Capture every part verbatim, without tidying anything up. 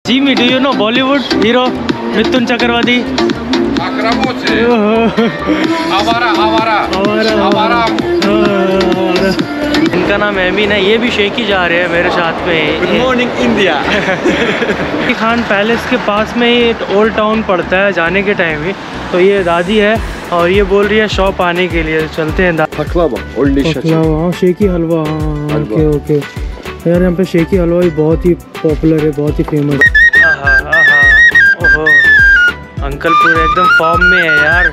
Jimmy, do you know Bollywood hero Mithun Chakravarti? आवारा आवारा आवारा आवारा इनका नाम एमीन है। ये भी शेखी जा रहे हैं मेरे साथ में। Good morning India. Khan Palace के पास में ही ओल्ड टाउन पड़ता है जाने के टाइम ही। तो ये दादी है और ये बोल रही है शॉप आने के लिए। चलते हैं। हाँ शेखी हलवा। हाँ ओके ओके यार, यहाँ पे शेखी हलवा भी बहुत ही पॉपुलर है, बहुत ही फेमस। ओहो अंकल पूरे एकदम फॉर्म में है यार।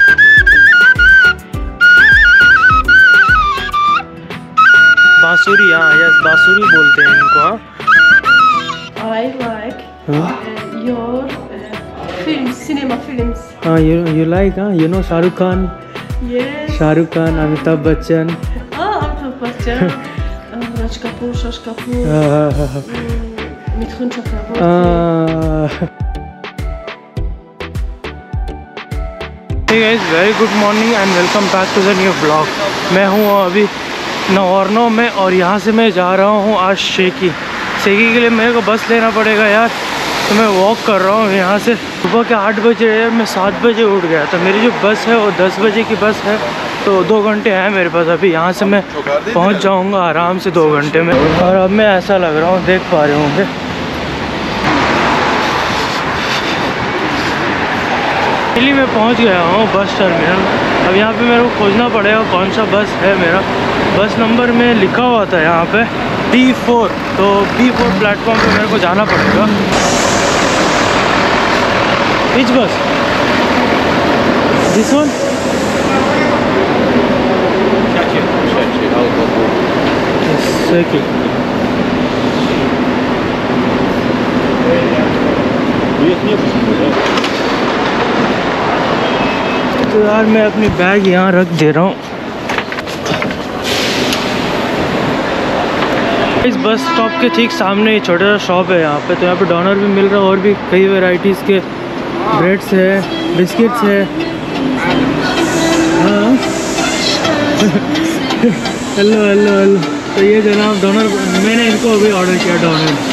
बांसुरी, हाँ यस बांसुरी बोलते हैं इनको। हाँ I like uh, your uh, films, cinema films. हाँ you you like हाँ you know Shahrukh Khan. Yes. Shahrukh Khan, Amitabh Bachchan. Ah, Amitabh Bachchan. uh, Raj Kapoor, Shash Kapoor. Mithun Chakravarti. Hey guys, very good morning and welcome back to the new vlog। मैं हूँ अभी नौरनो में और यहाँ से मैं जा रहा हूँ आज शेखी। शेखी के लिए मेरे को बस लेना पड़ेगा यार, तो मैं वॉक कर रहा हूँ यहाँ से। सुबह के आठ बजे है, मैं सात बजे उठ गया था। मेरी जो बस है वो दस बजे की बस है, तो दो घंटे हैं मेरे पास। अभी यहाँ से मैं पहुँच जाऊँगा आराम से दो घंटे में। और अब मैं ऐसा लग रहा हूँ, देख पा रहे होंगे। दिल्ली में पहुंच गया हूँ बस टर्मिनल। अब यहाँ पे मेरे को खोजना पड़ेगा कौन सा बस है। मेरा बस नंबर में लिखा हुआ था यहाँ पे बी फोर, तो बी फोर प्लेटफॉर्म पे मेरे को जाना पड़ेगा। Which bus? This one? Sheki. तो यार मैं अपनी बैग यहाँ रख दे रहा हूँ। इस बस स्टॉप के ठीक सामने ही छोटा सा शॉप है यहाँ पे। तो यहाँ पे डोनर भी मिल रहा है और भी कई वैरायटीज़ के ब्रेड्स है, बिस्किट्स है। हाँ हेलो हेलो हेलो। तो ये जनाब डोनर, मैंने इनको अभी ऑर्डर किया डोनर।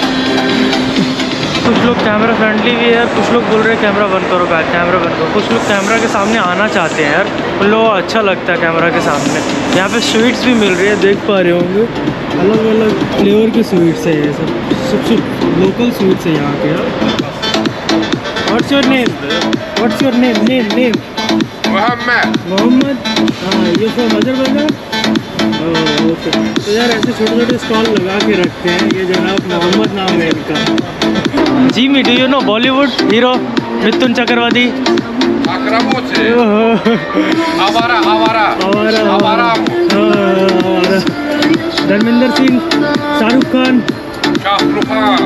कुछ लोग कैमरा फ्रेंडली भी है, कुछ लोग बोल रहे हैं कैमरा बंद करो, बैक कैमरा बंद करो। कुछ लोग कैमरा के सामने आना चाहते हैं यार, उन लोगों को अच्छा लगता है कैमरा के सामने। यहाँ पे स्वीट्स भी मिल रही है, देख पा रहे होंगे। अलग अलग फ्लेवर की स्वीट्स है ये सब, सब सब लोकल स्वीट्स है यहाँ के यार। What's your name? What's your name? Name name Mohammed. Mohammed. हाँ ये फ्रॉम अजरबैजान। ओके। तो यार ऐसे छोटे छोटे स्टॉल लगा के रखते हैं। ये जनाब मोहम्मद नाम है इनका। Jimmy, do you know Bollywood hero Mithun Chakravarti? आवारा आवारा आवारा आवारा आवारा। Dharmendra Singh, Shahrukh Khan. Shahrukh Khan.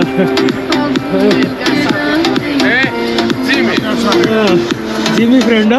Jimmy Jimmy friend.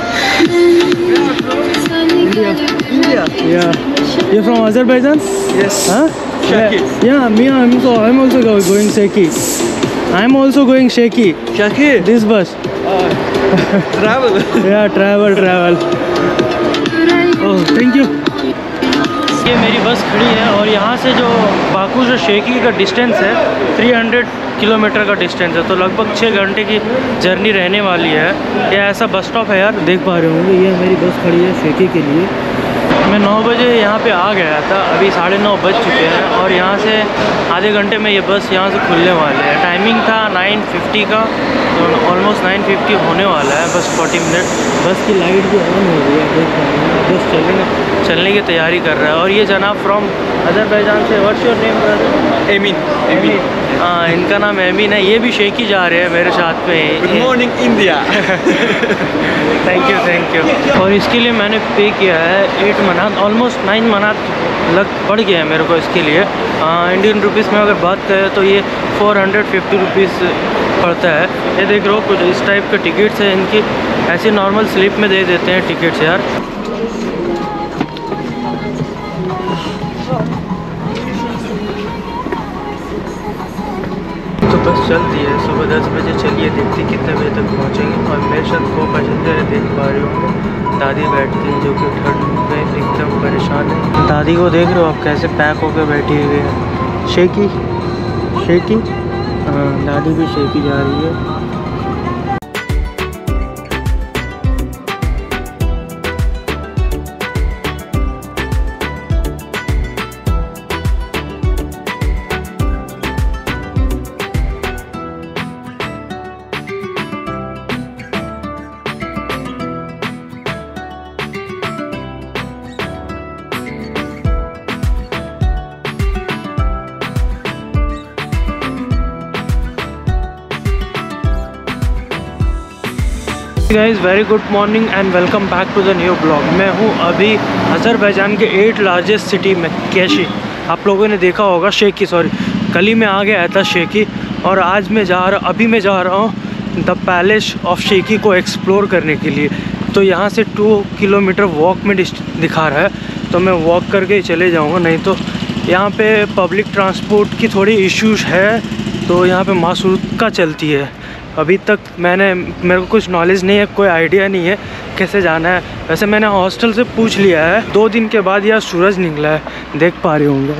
India. India. Yeah. You're from Azerbaijan? Yes. Huh? Sheki. Yeah, me. I'm so. I'm also going Sheki. I'm also going Sheki. Sheki. This bus. Uh, travel. Yeah, travel, travel. Oh, thank you. ये मेरी बस खड़ी है और यहाँ से जो Baku से शेखी का डिस्टेंस है तीन सौ किलोमीटर का डिस्टेंस है। तो लगभग छः घंटे की जर्नी रहने वाली है। ये ऐसा बस स्टॉप है यार, देख पा रहे होंगे। ये मेरी बस खड़ी है शेखी के लिए। मैं नौ बजे यहाँ पे आ गया था, अभी साढ़े नौ बज चुके हैं और यहाँ से आधे घंटे में ये बस यहाँ से खुलने वाले है। टाइमिंग था नाइन फिफ्टी का, तो ऑलमोस्ट नाइन फिफ्टी होने वाला है। बस फोर्टी मिनट। बस की लाइट भी ऑन हो गई है, देख पा रहे हैं। बस चलने चलने की तैयारी कर रहा है। और ये जनाब फ्रॉम अजरबैजान से। What's your name brother? Emin. Emin. हाँ इनका नाम एमीन है। ये भी शेखी जा रहे हैं मेरे साथ में। Good morning India. Thank you thank you. और इसके लिए मैंने पे किया है एट मनात, ऑलमोस्ट नाइन मनात लग पड़ गया है मेरे को इसके लिए। इंडियन रुपीस में अगर बात करें तो ये फोर हंड्रेड फिफ्टी रुपीज़ पड़ता है। ये देख रहे हो कुछ इस टाइप के टिकट्स हैं इनकी। ऐसे नॉर्मल स्लिप में दे देते हैं टिकट्स यार। तो बस चल दी है, सुबह दस बजे चलिए, देखते कितने बजे तक पहुँचेंगे। और मेरे साथ वो पैसेंजर है, देख पा रहे होंगे। दादी बैठती है जो कि ठंड में एकदम परेशान है। दादी को देख रहे हो आप कैसे पैक होकर बैठी हुई है। शेकी शेकी हाँ, दादी भी शेकी जा रही है। Guys very good morning and welcome back to the new blog. मैं हूँ अभी अज़रबैजान के एट लार्जेस्ट सिटी में केशी। आप लोगों ने देखा होगा शेकी, सॉरी कल ही मैं आ गया था शेकी, और आज मैं जा रहा अभी मैं जा रहा हूँ द पैलेस ऑफ शेकी को एक्सप्लोर करने के लिए। तो यहाँ से टू किलोमीटर वॉक में दिखा रहा है, तो मैं वॉक करके ही चले जाऊँगा, नहीं तो यहाँ पे पब्लिक ट्रांसपोर्ट की थोड़ी इश्यूज है, तो यहाँ पे मासूरका चलती है। अभी तक मैंने मेरे को कुछ नॉलेज नहीं है, कोई आइडिया नहीं है कैसे जाना है। वैसे मैंने हॉस्टल से पूछ लिया है। दो दिन के बाद यार सूरज निकला है, देख पा रहे होंगे,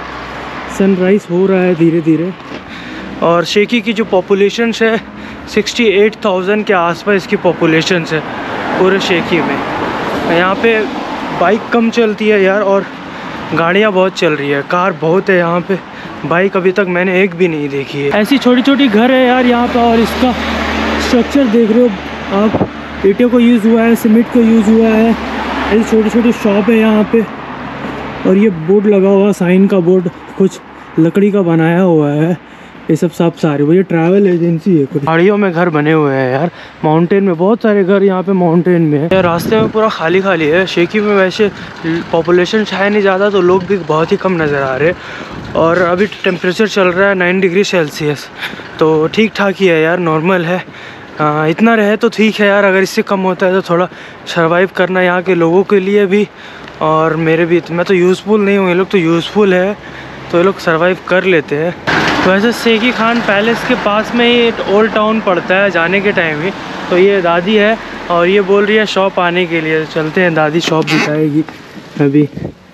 सनराइज़ हो रहा है धीरे धीरे। और शेकी की जो पॉपुलेशन है सिक्सटी एट थाउजेंड के आसपास इसकी पॉपुलेशन है पूरे शेकी में। यहाँ पे बाइक कम चलती है यार, और गाड़ियाँ बहुत चल रही है, कार बहुत है यहाँ पे, बाइक अभी तक मैंने एक भी नहीं देखी है। ऐसी छोटी छोटी घर है यार यहाँ पे, और इसका स्ट्रक्चर देख रहे हो आप, ईंटों को यूज़ हुआ है, सीमेंट को यूज़ हुआ है। ऐसी छोटी छोटी शॉप है यहाँ पे, और ये बोर्ड लगा हुआ, साइन का बोर्ड, कुछ लकड़ी का बनाया हुआ है। ये सब सब सारे वो ये ट्रैवल एजेंसी है। कुछ पहाड़ियों में घर बने हुए हैं यार, माउंटेन में बहुत सारे घर यहाँ पे माउंटेन में है। रास्ते में पूरा खाली खाली है। शेकी में वैसे पॉपुलेशन है नहीं ज़्यादा, तो लोग भी बहुत ही कम नज़र आ रहे। और अभी टेम्परेचर चल रहा है नाइन डिग्री सेल्सियस, तो ठीक ठाक ही है यार, नॉर्मल है। आ, इतना रहे तो ठीक है यार, अगर इससे कम होता है तो थोड़ा सर्वाइव करना यहाँ के लोगों के लिए भी और मेरे भी। मैं तो यूज़फुल नहीं हूँ, ये लोग तो यूज़फुल है, तो ये लोग सर्वाइव कर लेते हैं। वैसे शेकी खान पैलेस के पास में ही ओल्ड टाउन पड़ता है जाने के टाइम ही। तो ये दादी है और ये बोल रही है शॉप आने के लिए, चलते हैं, दादी शॉप दिखाएगी अभी।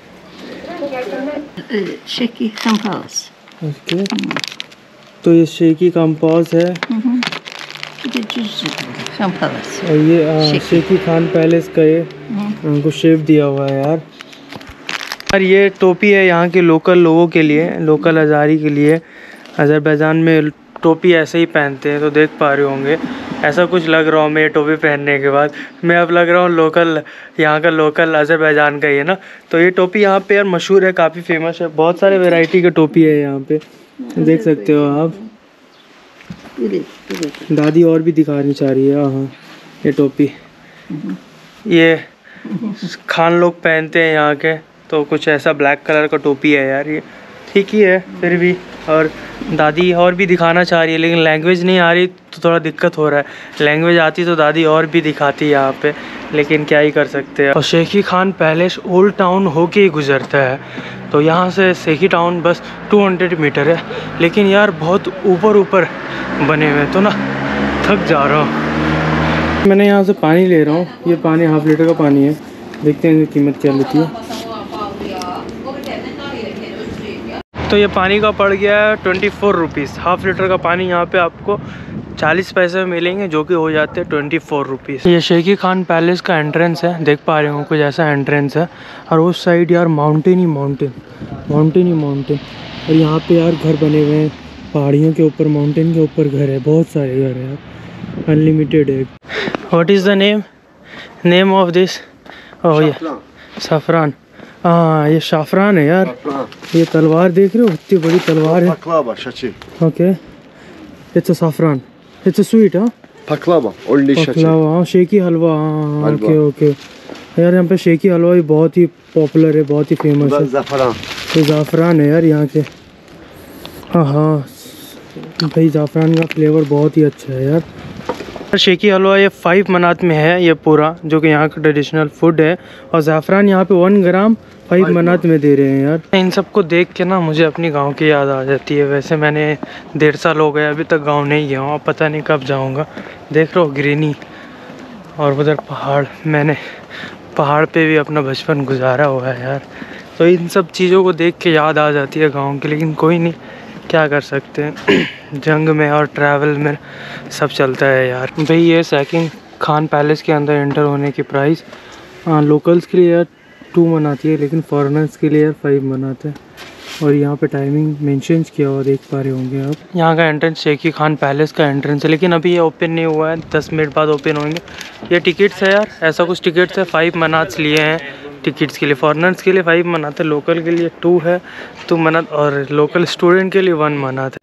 Shaky compass. ओके, तो ये शेकी कंपास है और ये आ, शेकी खान पैलेस का ये उनको शेप दिया हुआ है यार। यार ये टोपी है यहाँ के लोकल लोगों के लिए, लोकल हज़ारी के लिए। अज़रबैजान में टोपी ऐसे ही पहनते हैं, तो देख पा रहे होंगे ऐसा कुछ लग रहा हूँ मैं ये टोपी पहनने के बाद। मैं अब लग रहा हूँ लोकल, यहाँ का लोकल अज़रबैजान का ही है ना। तो ये टोपी यहाँ पे यार मशहूर है, काफ़ी फेमस है, बहुत सारे वैरायटी की टोपी है यहाँ पे, देख सकते हो आप। दादी और भी दिखानी चाह रही है। हाँ, ये टोपी ये खान लोग पहनते हैं यहाँ के, तो कुछ ऐसा ब्लैक कलर का टोपी है यार, ये ठीक ही है फिर भी। और दादी और भी दिखाना चाह रही है, लेकिन लैंग्वेज नहीं आ रही तो थोड़ा दिक्कत हो रहा है। लैंग्वेज आती तो दादी और भी दिखाती यहाँ पे, लेकिन क्या ही कर सकते हैं। और Sheki Khan Palace old town होके ही गुजरता है, तो यहाँ से शेकी टाउन बस टू हंड्रेड मीटर है, लेकिन यार बहुत ऊपर ऊपर बने हुए, तो ना थक जा रहा हूँ। मैंने यहाँ से पानी ले रहा हूँ, ये पानी हाफ लीटर का पानी है, देखते हैं कीमत क्या लेती है। तो ये पानी का पड़ गया है twenty four rupees. Half litre का पानी यहाँ पे आपको चालीस पैसे में मिलेंगे, जो कि हो जाते हैं ट्वेंटी फोर रुपीज़। ये शेकी खान पैलेस का एंट्रेंस है, देख पा रहे हो कुछ ऐसा एंट्रेंस है। और उस साइड यार माउंटेन ही माउंटेन, माउंटेन ही माउंटेन। और यहाँ पे यार घर बने हुए हैं पहाड़ियों के ऊपर, माउंटेन के ऊपर घर है, बहुत सारे घर है यार, अनलिमिटेड है। What is the name name of this? Oh ये सफ़रान। हाँ, ये शाफरान है यार। ये तलवार देख रहे हो, इतनी बड़ी तलवार है। Okay, it's a saffron, it's a sweet. हाँ, पकलावा, ओनली पकलावा, हाँ, शेकी हलवा। हाँ, ओके ओके यार, यहाँ पे शेकी हलवा भी बहुत ही पॉपुलर है, बहुत ही फेमस है। ये ज़ाफ़रान है यार यहाँ के। हाँ हाँ भाई, ज़ाफ़रान का फ्लेवर बहुत ही अच्छा है यार। शेकी हलवा ये फाइव मनात में है ये पूरा, जो कि यहाँ का ट्रेडिशनल फूड है। और ज़ाफ़रान यहाँ पे वन ग्राम फाइव मनात में दे रहे हैं यार। इन सबको देख के ना मुझे अपनी गांव की याद आ जाती है। वैसे मैंने डेढ़ साल हो गया, अभी तक गांव नहीं गया हूँ, अब पता नहीं कब जाऊँगा। देख रहे हो ग्रीनी, और उधर पहाड़, मैंने पहाड़ पे भी अपना बचपन गुजारा हुआ है यार। तो इन सब चीज़ों को देख के याद आ जाती है गाँव की, लेकिन कोई नहीं, क्या कर सकते हैं। जंग में और ट्रैवल में सब चलता है यार। भाई ये सेकंड खान पैलेस के अंदर एंटर होने की प्राइस हाँ लोकल्स के लिए यार टू मनाती है, लेकिन फॉरेनर्स के लिए यार फाइव मनाते हैं। और यहाँ पे टाइमिंग मेंशन किया हुआ देख पा रहे होंगे आप। यहाँ का एंट्रेंस शेखी खान पैलेस का एंट्रेंस है, लेकिन अभी ये ओपन नहीं हुआ है, दस मिनट बाद ओपन होंगे। ये टिकट्स है यार, ऐसा कुछ टिकट्स है, फाइव मनाट्स लिए हैं टिकट्स के लिए। फॉरेनर्स के लिए फाइव मनाते, लोकल के लिए टू है टू मनात, और लोकल स्टूडेंट के लिए वन मनाते।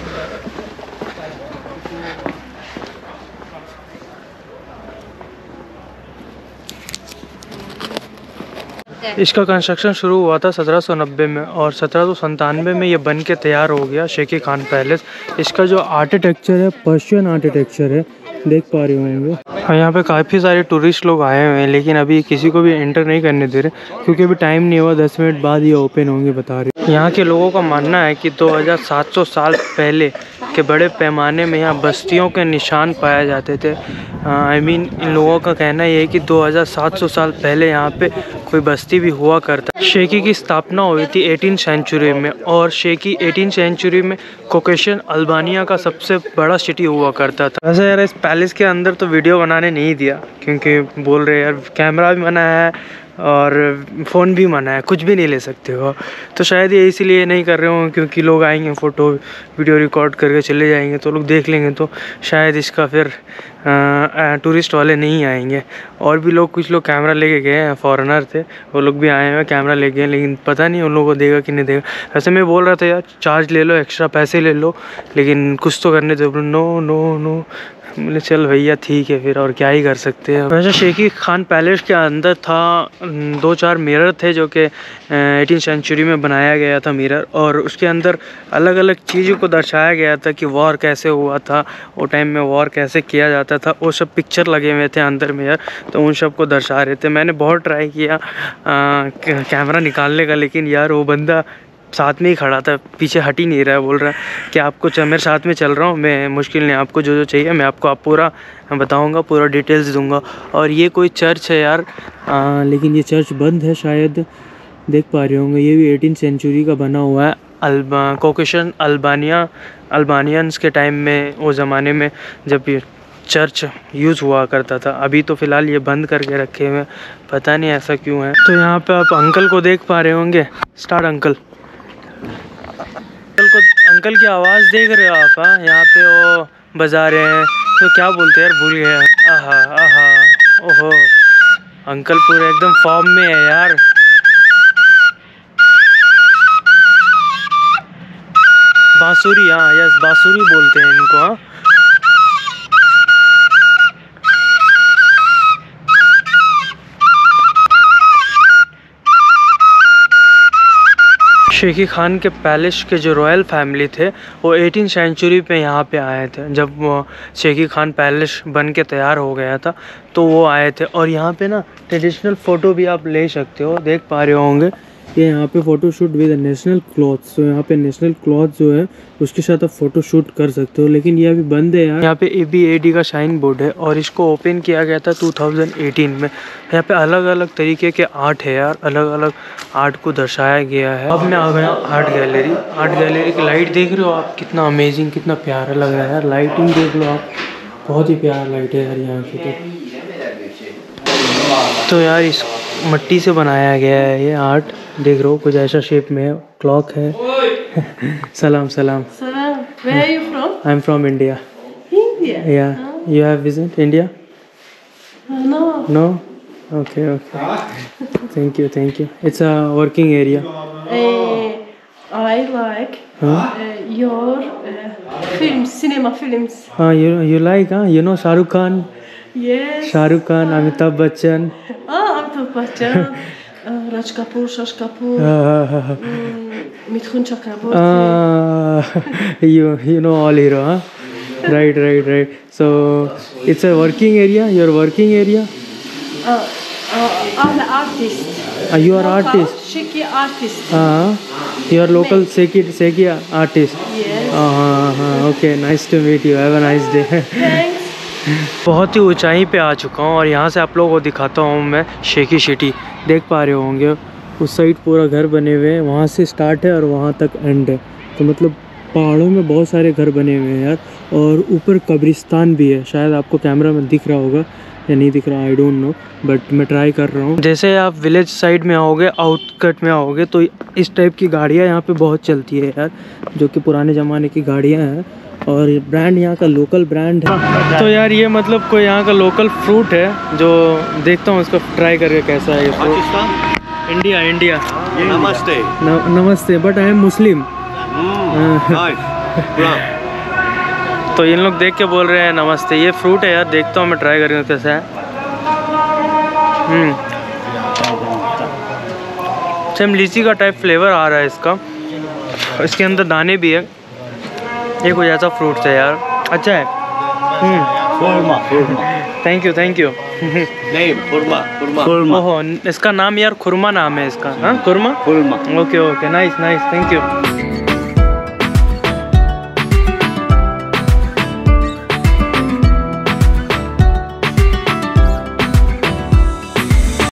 इसका कंस्ट्रक्शन शुरू हुआ था सत्रह सौ नब्बे में और सत्रह सौ संतानवे में ये बन के तैयार हो गया शेखी खान पैलेस। इसका जो आर्किटेक्चर है पर्शियन आर्किटेक्चर है, देख पा रहे होंगे। और यहाँ पे काफ़ी सारे टूरिस्ट लोग आए हुए हैं, लेकिन अभी किसी को भी एंटर नहीं करने दे रहे क्योंकि अभी टाइम नहीं हुआ, दस मिनट बाद ये ओपन होंगे बता रहे। यहाँ के लोगों का मानना है कि दो हज़ार सात सौ साल पहले के बड़े पैमाने में यहाँ बस्तियों के निशान पाए जाते थे। आई मीन इन लोगों का कहना ये है कि दो हज़ार सात सौ साल पहले यहाँ पे कोई बस्ती भी हुआ करता। शेखी की स्थापना हुई थी एटीन सेंचुरी में, और शेखी एटीन सेंचुरी में कोकेशन अल्बानिया का सबसे बड़ा सिटी हुआ करता था। वैसे यार इस पैलेस के अंदर तो वीडियो बनाने नहीं दिया क्योंकि बोल रहे यार कैमरा भी मना है और फ़ोन भी मना है, कुछ भी नहीं ले सकते हो। तो शायद ये इसीलिए नहीं कर रहे हो क्योंकि लोग आएंगे फ़ोटो वीडियो रिकॉर्ड करके चले जाएंगे, तो लोग देख लेंगे, तो शायद इसका फिर आ, टूरिस्ट वाले नहीं आएंगे। और भी लोग कुछ लोग कैमरा लेके गए हैं, फॉरेनर थे, वो लोग भी आए हैं कैमरा लेके गए, लेकिन पता नहीं उन लोगों को देगा कि नहीं देगा। वैसे मैं बोल रहा था यार चार्ज ले लो, एक्स्ट्रा पैसे ले लो, लेकिन कुछ तो करने दो। नो नो नो बोले चल भैया ठीक है फिर, और क्या ही कर सकते हैं। वैसे शेखी खान पैलेस के अंदर था दो चार मिरर थे जो कि एटीन सेंचुरी में बनाया गया था मिरर, और उसके अंदर अलग अलग चीज़ों को दर्शाया गया था कि वॉर कैसे हुआ था, वो टाइम में वॉर कैसे किया जाता था, वो सब पिक्चर लगे हुए थे अंदर में यार, तो उन सब को दर्शा रहे थे। मैंने बहुत ट्राई किया आ, कैमरा निकालने का, लेकिन यार वो बंदा साथ में ही खड़ा था, पीछे हट ही नहीं रहा है, बोल रहा है कि आपको मेरे साथ में चल रहा हूँ मैं, मुश्किल नहीं, आपको जो जो चाहिए मैं आपको आप पूरा बताऊँगा, पूरा डिटेल्स दूंगा। और ये कोई चर्च है यार, आ, लेकिन ये चर्च बंद है शायद, देख पा रहे होंगे। ये भी एटीन सेंचुरी का बना हुआ है। अल्बा कोकेशन अल्बानिया अल्बानियंस के टाइम में, वो ज़माने में जब ये चर्च यूज़ हुआ करता था। अभी तो फ़िलहाल ये बंद करके रखे हुए हैं, पता नहीं ऐसा क्यों है। तो यहाँ पे आप अंकल को देख पा रहे होंगे, स्टार्ट अंकल। अंकल को अंकल की आवाज़ देख रहे हो आप? हाँ, यहाँ पे वो बजा रहे हैं, तो क्या बोलते हैं यार, भूल गया। आहा आहा ओहो, अंकल पूरे एकदम फॉर्म में है यार। बांसुरी, हाँ यस बांसुरी बोलते हैं इनको। हाँ शेखी खान के पैलेस के जो रॉयल फैमिली थे वो एटीन सेंचुरी पे यहाँ पे आए थे। जब वो शेखी खान पैलेस बन के तैयार हो गया था तो वो आए थे। और यहाँ पे ना ट्रेडिशनल फ़ोटो भी आप ले सकते हो, देख पा रहे होंगे ये यहाँ पे photo shoot with national clothes. तो यहाँ पे नेशनल क्लॉथ जो है उसके साथ आप फ़ोटो शूट कर सकते हो, लेकिन ये अभी बंद है यार। यहाँ पे ए बी ए डी का साइन बोर्ड है और इसको ओपन किया गया था टू थाउज़ेंड एटीन में। यहाँ पे अलग अलग तरीके के आर्ट है यार, अलग अलग आर्ट को दर्शाया गया है। अब मैं आ गया आर्ट गैलरी। आर्ट गैलरी की लाइट देख रहे हो आप, कितना अमेजिंग, कितना प्यारा लग रहा है यार। लाइटिंग देख लो आप, बहुत ही प्यारा लाइट है यार यहाँ की। तो तो यार इस मिट्टी से बनाया गया है ये आर्ट, देख रहे हो कुछ ऐसा शेप में है। क्लॉक है। सलाम सलाम। Salam. Where are you from? I am from India. India. या you have visit India? Uh, no. No? Okay okay, thank you thank you. It's a working area. Uh, I like uh, your uh, films, cinema films. हाँ, you you like हाँ, you know Shahrukh Khan? Yes. Shahrukh Khan, Amitabh Bachchan. Ah, Amitabh Bachchan, uh, Raj Kapoor, Shash Kapoor, Uh, um, Mithun Chakraborty. uh, you you know all hero, huh? Right, right, right. So it's a working area. Your working area. Uh, uh, I'm an artist. Uh, you are Local artist. Shiki artist. Uh, you are local Seki Seki artist. Yes. Uh, uh, okay, nice to meet you. Have a nice day. Thanks. बहुत ही ऊंचाई पे आ चुका हूँ और यहाँ से आप लोगों को दिखाता हूँ मैं शेखी सिटी। देख पा रहे होंगे उस साइड पूरा घर बने हुए हैं, वहाँ से स्टार्ट है और वहाँ तक एंड है। तो मतलब पहाड़ों में बहुत सारे घर बने हुए हैं यार, और ऊपर कब्रिस्तान भी है। शायद आपको कैमरा में दिख रहा होगा या नहीं दिख रहा, आई डोंट नो, बट मैं ट्राई कर रहा हूँ। जैसे आप विलेज साइड में आओगे, आउटकट में आओगे, तो इस टाइप की गाड़ियाँ यहाँ पे बहुत चलती है यार, जो कि पुराने ज़माने की गाड़ियाँ हैं, और ब्रांड यहाँ का लोकल ब्रांड है। तो यार ये मतलब कोई यहाँ का लोकल फ्रूट है, जो देखता हूँ उसको ट्राई करके कैसा है ये फ्रूट। India India Namaste. न, नमस्ते, बट आई एम मुस्लिम। तो इन लोग देख के बोल रहे हैं नमस्ते। ये फ्रूट है यार, देखता हूँ मैं ट्राई करके कैसा है। हम्म सेम लीची का टाइप फ्लेवर आ रहा है इसका, इसके अंदर दाने भी है। ये कोई ऐसा फ्रूट है यार, अच्छा है। Hmm thank you thank you. नहीं, खुरमा खुरमा ओहो, इसका नाम यार खुरमा नाम है इसका। हाँ खुरमा, खुरमा। Okay okay, nice nice, thank you.